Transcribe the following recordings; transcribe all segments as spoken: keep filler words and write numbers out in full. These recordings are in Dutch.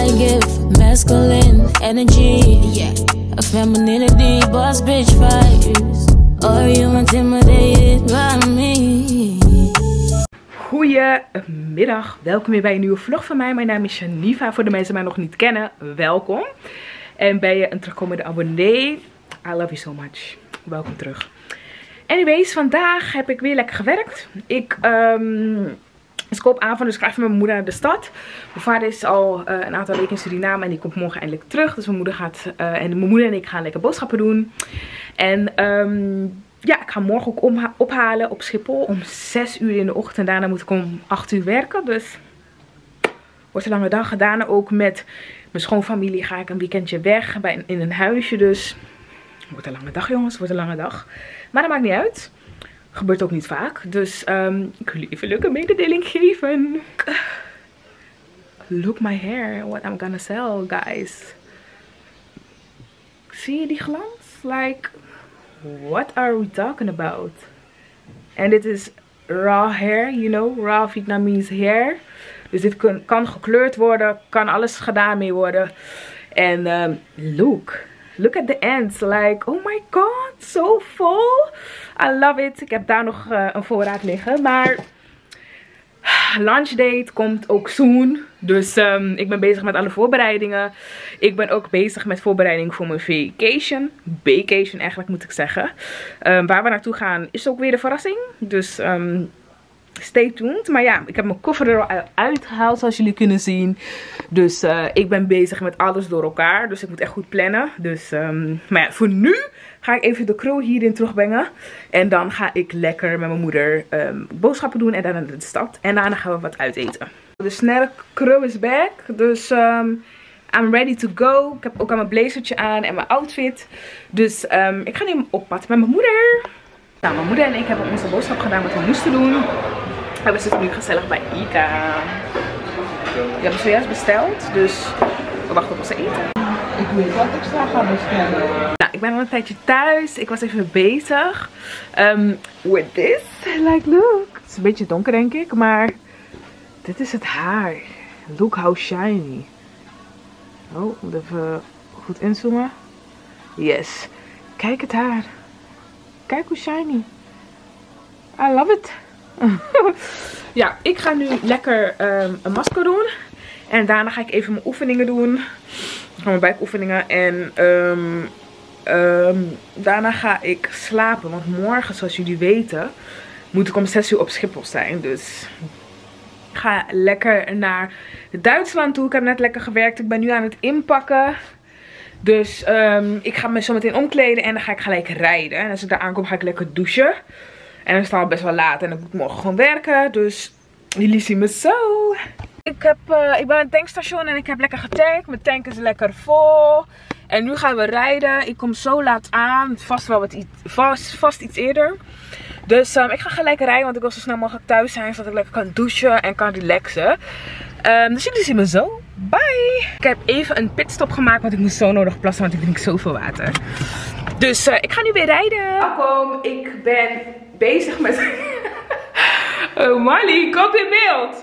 a gift, masculine energy, yeah. A femininity, boss bitch vibes. Are you intimidated by me? Goedemiddag, welkom weer bij een nieuwe vlog van mij. Mijn naam is Shaniva, voor de mensen die mij nog niet kennen, welkom. En ben je een terugkomende abonnee, I love you so much. Welkom terug. Anyways, vandaag heb ik weer lekker gewerkt. Ik, um, het is koopavond, dus ik ga even met mijn moeder naar de stad. Mijn vader is al uh, een aantal weken in Suriname en die komt morgen eindelijk terug. Dus mijn moeder gaat, uh, en mijn moeder en ik gaan lekker boodschappen doen. En um, ja, ik ga morgen ook ophalen op Schiphol om zes uur in de ochtend. Daarna moet ik om acht uur werken, dus wordt een lange dag. Daarna ook met mijn schoonfamilie ga ik een weekendje weg bij, in een huisje, dus wordt een lange dag, jongens, wordt een lange dag. Maar dat maakt niet uit. Gebeurt ook niet vaak. Dus um, ik wil even leuke mededeling geven. Look my hair. What I'm gonna sell, guys. Zie je die glans? Like, what are we talking about? En dit is raw hair, you know. Raw Vietnamese hair. Dus dit kan, kan gekleurd worden. Kan alles gedaan mee worden. En um, look. Look at the ends. Like, oh my god. So full. I love it. Ik heb daar nog uh, een voorraad liggen. Maar launch date komt ook soon. Dus um, ik ben bezig met alle voorbereidingen. Ik ben ook bezig met voorbereiding voor mijn vacation. Vacation eigenlijk moet ik zeggen. Um, waar we naartoe gaan is ook weer een verrassing. Dus um, stay tuned. Maar ja, ik heb mijn koffer er al uitgehaald zoals jullie kunnen zien. Dus uh, ik ben bezig met alles door elkaar. Dus ik moet echt goed plannen. Dus, um, maar ja, voor nu ga ik even de crow hierin terugbrengen. En dan ga ik lekker met mijn moeder um, boodschappen doen. En daarna naar de stad. En daarna gaan we wat uiteten. De snelle crow is back. Dus um, I'm ready to go. Ik heb ook al mijn blazertje aan en mijn outfit. Dus um, ik ga nu op pad met mijn moeder. Nou, mijn moeder en ik hebben onze boodschap gedaan wat we moesten doen. En we zitten nu gezellig bij Ika. We hebben zojuist besteld. Dus we wachten op onze eten. Ik weet wat extra ga bestellen. Nou, ik ben al een tijdje thuis. Ik was even bezig. Um, with this. Like, look. Het is een beetje donker, denk ik. Maar dit is het haar. Look how shiny. Oh, ik moet even goed inzoomen. Yes. Kijk het haar. Kijk hoe shiny. I love it. Ja, ik ga nu lekker um, een masker doen. En daarna ga ik even mijn oefeningen doen. Mijn buikoefeningen. En um, um, daarna ga ik slapen. Want morgen, zoals jullie weten, moet ik om zes uur op Schiphol zijn. Dus ik ga lekker naar Duitsland toe. Ik heb net lekker gewerkt. Ik ben nu aan het inpakken. Dus um, ik ga me zo meteen omkleden en dan ga ik gelijk rijden. En als ik daar aankom ga ik lekker douchen. En dan is het al best wel laat en dan moet ik morgen gewoon werken. Dus jullie zien me zo. Ik, heb, uh, ik ben aan het tankstation en ik heb lekker getankt. Mijn tank is lekker vol. En nu gaan we rijden. Ik kom zo laat aan. Vast wel wat vast, vast iets eerder. Dus um, ik ga gelijk rijden, want ik wil zo snel mogelijk thuis zijn. Zodat ik lekker kan douchen en kan relaxen. Um, dus jullie zien me zo. Bye! Ik heb even een pitstop gemaakt, want ik moest zo nodig plassen, want ik drink zoveel water. Dus uh, ik ga nu weer rijden. Welkom, ik ben bezig met... Oh Molly, kom in beeld!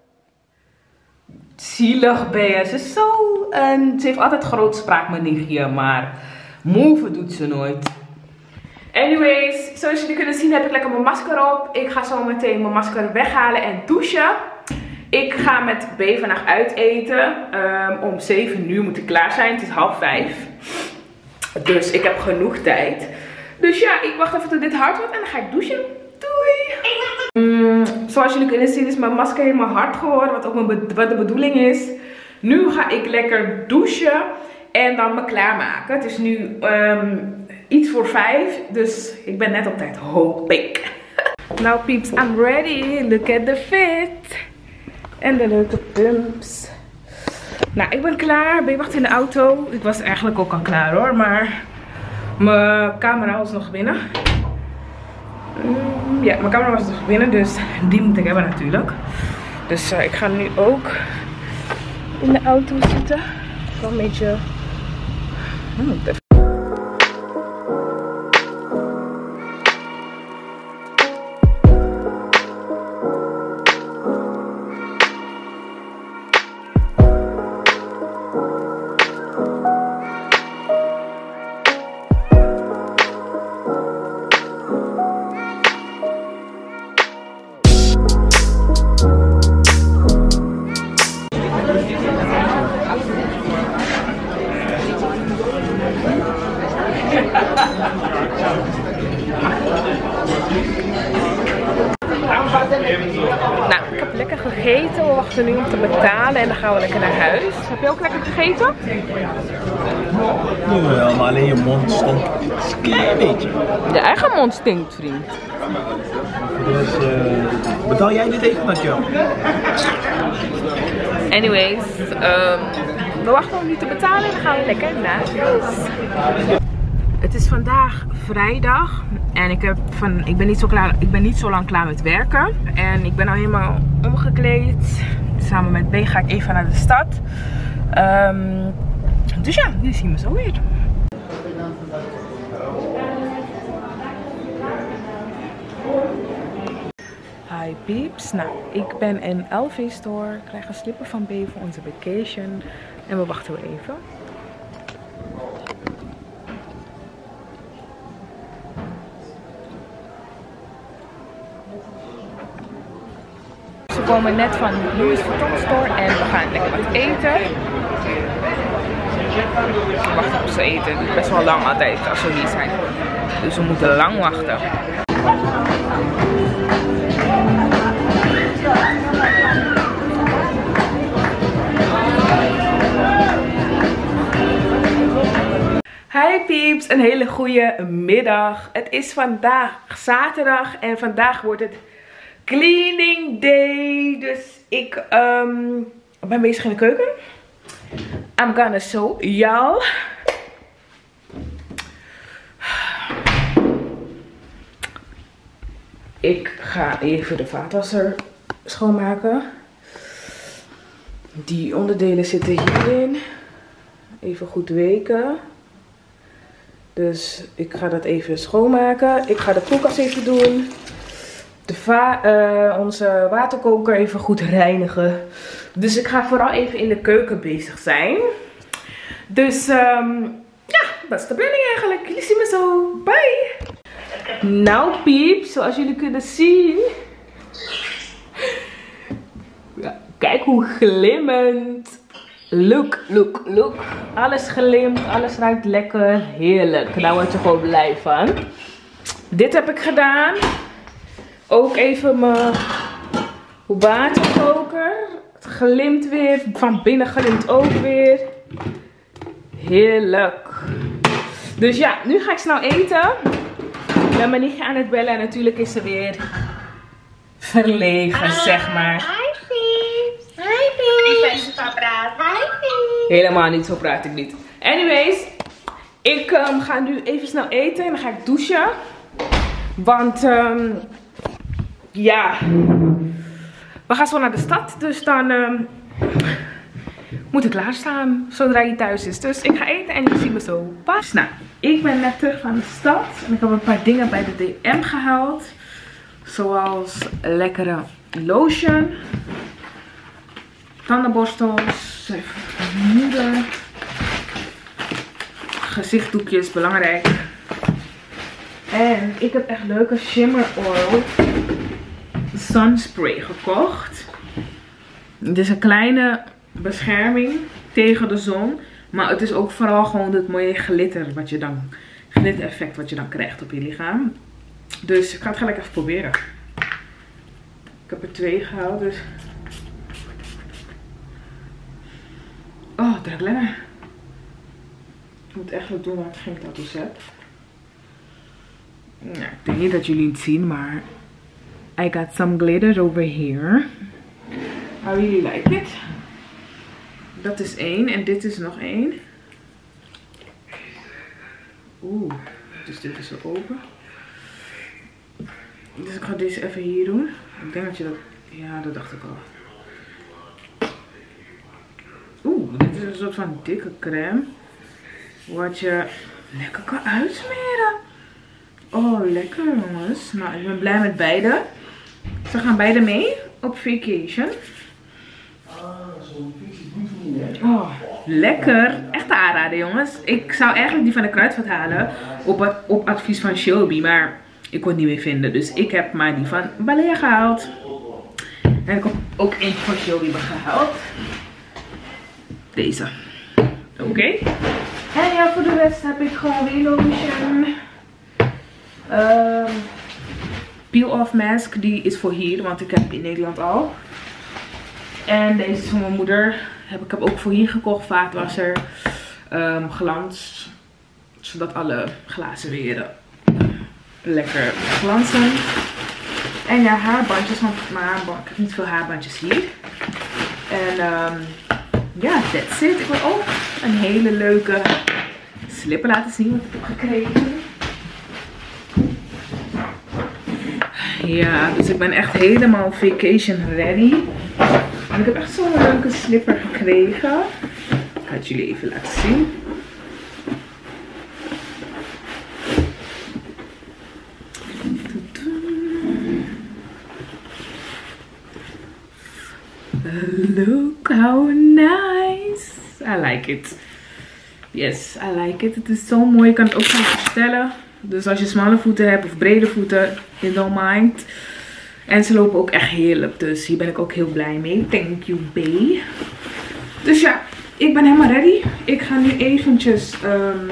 Zielig ben je. Ze is zo... Uh, ze heeft altijd grootspraak, mijn nichtje, maar move doet ze nooit. Anyways, zoals jullie kunnen zien heb ik lekker mijn masker op. Ik ga zo meteen mijn masker weghalen en douchen. Ik ga met B vandaag uiteten. Um, om zeven uur moet ik klaar zijn. Het is half vijf. Dus ik heb genoeg tijd. Dus ja, ik wacht even tot dit hard wordt en dan ga ik douchen. Doei! Mm, zoals jullie kunnen zien is mijn masker helemaal hard geworden. Wat ook mijn wat de bedoeling is. Nu ga ik lekker douchen en dan me klaarmaken. Het is nu um, iets voor vijf. Dus ik ben net op tijd, hoop ik. Nou peeps, I'm ready. Look at the fit. En de leuke pumps. Nou, ik ben klaar. Ben je wacht in de auto? Ik was eigenlijk ook al klaar hoor. Maar mijn camera was nog binnen. Mm, ja, mijn camera was nog binnen. Dus die moet ik hebben natuurlijk. Dus uh, ik ga nu ook in de auto zitten. Wel een beetje... Hmm, even... wachten nu om te betalen en dan gaan we lekker naar huis. Heb je ook lekker gegeten? Jawel, maar alleen je mond stinkt een klein beetje. Je eigen mond stinkt, vriend. Dus uh, betaal jij dit even met jou? Anyways, um, we wachten om nu te betalen en dan gaan we lekker naar huis. Het is vandaag vrijdag en ik, heb van, ik, ben niet zo klaar, ik ben niet zo lang klaar met werken. En ik ben al helemaal omgekleed. Samen met B ga ik even naar de stad. Um, dus ja, nu zien we zo weer. Hi peeps, nou ik ben in L V Store, ik krijg een slipper van B voor onze vacation en we wachten we even. We komen net van Louis Vuitton Store en we gaan lekker wat eten. We wachten op ze eten, het duurt best wel lang altijd als we hier zijn. Dus we moeten lang wachten. Hi peeps, een hele goede middag. Het is vandaag zaterdag en vandaag wordt het cleaning day. Dus ik um, ben bezig in de keuken. I'm gonna show y'all. Ik ga even de vaatwasser schoonmaken. Die onderdelen zitten hierin. Even goed weken. Dus ik ga dat even schoonmaken. Ik ga de koelkast even doen. De va uh, onze waterkoker even goed reinigen. Dus ik ga vooral even in de keuken bezig zijn. Dus um, ja, dat is de planning eigenlijk. Jullie zien me zo. Bye! Nou pieps, zoals jullie kunnen zien. Ja, kijk hoe glimmend. Look, look, look. Alles glimt, alles ruikt lekker. Heerlijk. Daar word je gewoon blij van. Dit heb ik gedaan. Ook even mijn waterkoker. Het glimt weer. Van binnen glimt ook weer. Heerlijk. Dus ja, nu ga ik snel eten. Ik ben mijn nichtje aan het bellen en natuurlijk is ze weer verlegen, zeg maar. Hi Piep. Hi Piep. Ik ben zo praat. Hi Piep. Helemaal niet, zo praat ik niet. Anyways, ik um, ga nu even snel eten en dan ga ik douchen. Want, um, ja, we gaan zo naar de stad, dus dan um, moet ik klaarstaan zodra hij thuis is. Dus ik ga eten en jullie zien me zo. Pas. Nou, ik ben net terug van de stad en ik heb een paar dingen bij de D M gehaald. Zoals lekkere lotion, tandenborstels, moeder, gezichtdoekjes, belangrijk. En ik heb echt leuke Shimmer Oil sunspray gekocht. Het is een kleine bescherming tegen de zon. Maar het is ook vooral gewoon het mooie glitter wat je dan, glitter effect wat je dan krijgt op je lichaam. Dus ik ga het gelijk even proberen. Ik heb er twee gehaald, dus. Oh, het ruikt lekker. Ik moet echt wat doen waar ik geen tattoos heb. Nou, ik denk niet dat jullie het zien, maar I got some glitter over here. How really like it? Dat is één en dit is nog één. Oeh, dus dit is er open. Dus ik ga deze even hier doen. Ik denk dat je dat... Ja, dat dacht ik al. Oeh, dit is een soort van dikke crème. Wat je lekker kan uitsmeren. Oh, lekker jongens. Nou, ik ben blij met beide. Ze gaan beide mee op vacation. Oh, lekker. Echt aanraden jongens. Ik zou eigenlijk die van de Kruidvat halen. Op, op advies van Shelby. Maar ik kon het niet meer vinden. Dus ik heb maar die van Balea gehaald. En ik heb ook eentje van Shelby gehaald. Deze. Oké. Okay. En ja, voor de rest heb ik gewoon weer lotion. Um, Peel off mask. Die is voor hier. Want ik heb in Nederland al. En deze is van mijn moeder. Heb ik heb ook voor hier gekocht. Vaatwasser. Um, glans. Zodat alle glazen weer lekker glanzen. En ja, haarbandjes. Want mijn haarband, ik heb niet veel haarbandjes hier. En um, ja, that's it. Ik wil ook een hele leuke slipper laten zien wat ik heb gekregen. Ja, dus ik ben echt helemaal vacation ready. En ik heb echt zo'n leuke slipper gekregen. Ik ga het jullie even laten zien. Look how nice. I like it. Yes, I like it. Het is zo mooi. Je kan het ook gaan verstellen. Dus als je smalle voeten hebt of brede voeten, you don't mind. En ze lopen ook echt heerlijk. Dus hier ben ik ook heel blij mee. Thank you, bae. Dus ja, ik ben helemaal ready. Ik ga nu eventjes um,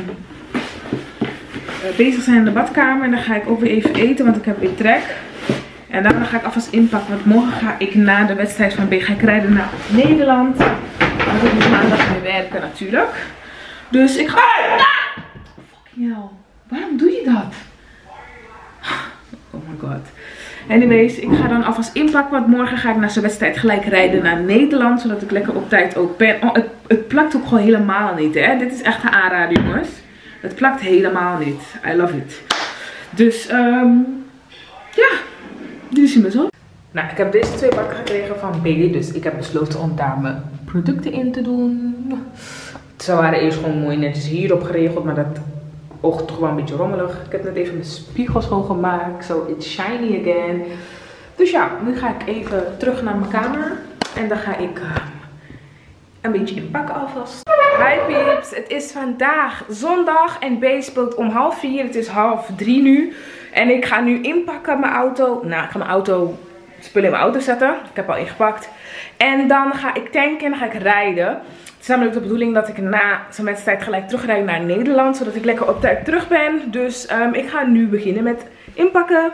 bezig zijn in de badkamer. En dan ga ik ook weer even eten, want ik heb weer trek. En daarna ga ik alvast inpakken. Want morgen ga ik na de wedstrijd van B ga ik rijden naar Nederland. Dan moet ik maandag weer werken natuurlijk. Dus ik ga... Fucking hell. Waarom doe je dat? Oh my god. Anyways, ik ga dan alvast inpakken. Want morgen ga ik na zijn wedstrijd gelijk rijden naar Nederland. Zodat ik lekker op tijd ook ben. Oh, het, het plakt ook gewoon helemaal niet, hè. Dit is echt een aanrader, jongens. Het plakt helemaal niet. I love it. Dus, um, ja. Jullie zien me zo. Nou, ik heb deze twee pakken gekregen van B. Dus ik heb besloten om daar mijn producten in te doen. Ze waren eerst gewoon mooi netjes hierop geregeld. Maar dat oogt toch wel een beetje rommelig. Ik heb net even mijn spiegel schoongemaakt. So it's shiny again. Dus ja, nu ga ik even terug naar mijn kamer. En dan ga ik uh, een beetje inpakken alvast. Hi peeps, het is vandaag zondag en B speelt om half vier. Het is half drie nu. En ik ga nu inpakken mijn auto. Nou, ik ga mijn auto, spullen in mijn auto zetten. Ik heb al ingepakt. En dan ga ik tanken en dan ga ik rijden. Het is namelijk de bedoeling dat ik na zijn wedstrijd gelijk terugrijd naar Nederland. Zodat ik lekker op tijd terug ben. Dus um, ik ga nu beginnen met inpakken.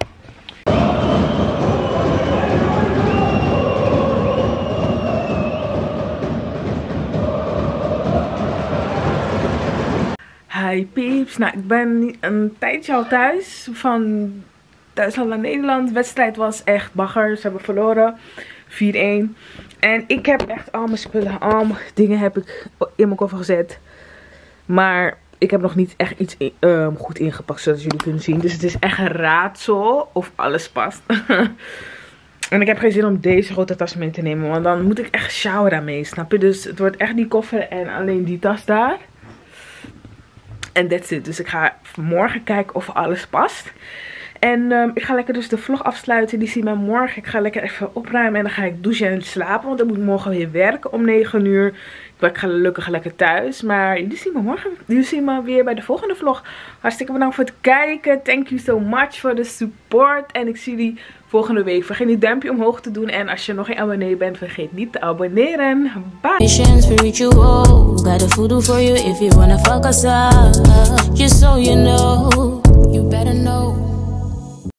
Hi peeps, nou ik ben een tijdje al thuis, van Duitsland naar Nederland. De wedstrijd was echt bagger, ze hebben verloren, vier een. En ik heb echt al mijn spullen, al mijn dingen heb ik in mijn koffer gezet. Maar ik heb nog niet echt iets in, um, goed ingepakt, zodat jullie kunnen zien. Dus het is echt een raadsel of alles past. En ik heb geen zin om deze grote tas mee te nemen, want dan moet ik echt sjouwen daarmee, snap je? Dus het wordt echt die koffer en alleen die tas daar. En that's it. Dus ik ga morgen kijken of alles past. En um, ik ga lekker dus de vlog afsluiten. Die zien we morgen. Ik ga lekker even opruimen. En dan ga ik douchen en slapen. Want ik moet morgen weer werken om negen uur. Ik werk gelukkig lekker thuis. Maar jullie zien me morgen. Jullie zien me weer bij de volgende vlog. Hartstikke bedankt voor het kijken. Thank you so much for the support. En ik zie jullie volgende week. Vergeet niet duimpje omhoog te doen. En als je nog geen abonnee bent, vergeet niet te abonneren. Bye. Got a voodoo for you if you wanna fuck us up. Just so you know.